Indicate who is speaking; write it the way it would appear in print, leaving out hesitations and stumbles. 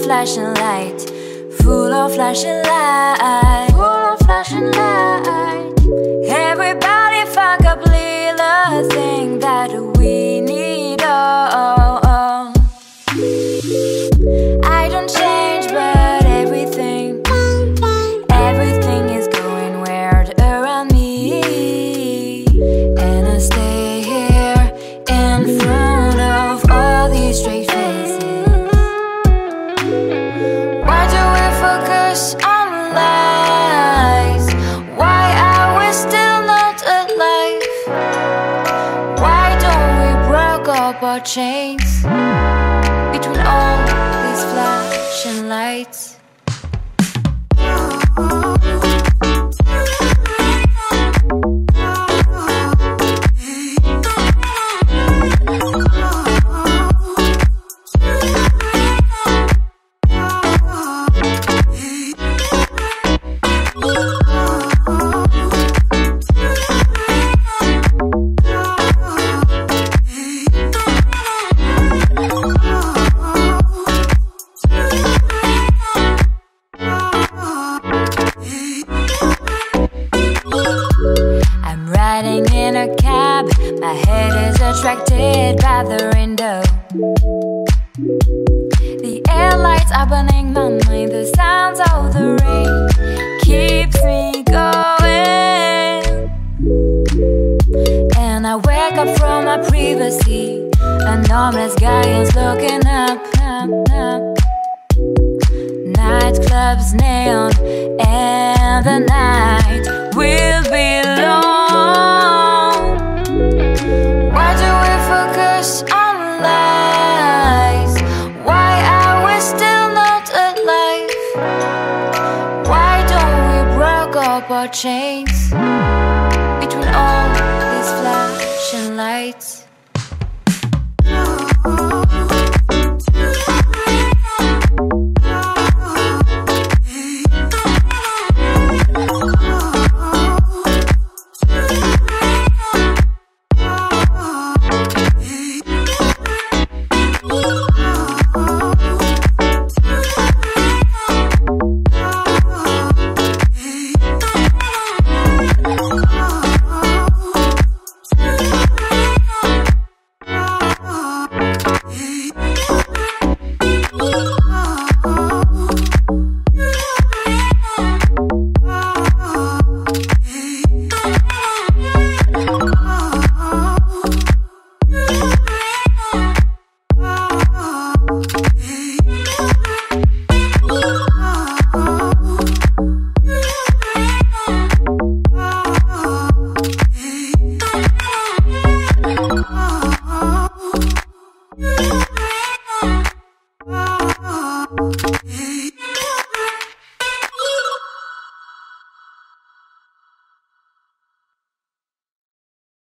Speaker 1: flashing light, full of flashing light, full of flashing light. Everybody fuck up little thing that we need. Oh. I don't change, but everything is going weird around me, and I stay here in front of all these straight faces. Why do we focus on lies? Why are we still not alive? Why don't we break up our chains between all these flashing lights? Riding in a cab, my head is attracted by the window. The air lights are burning my mind, the sounds of the rain keeps me going. And I wake up from my privacy, an homeless guy is looking up. Nightclubs, neon, and the night will be long. Why do we focus on lies? Why are we still not alive? Why don't we break up our chains between all these flashing lights?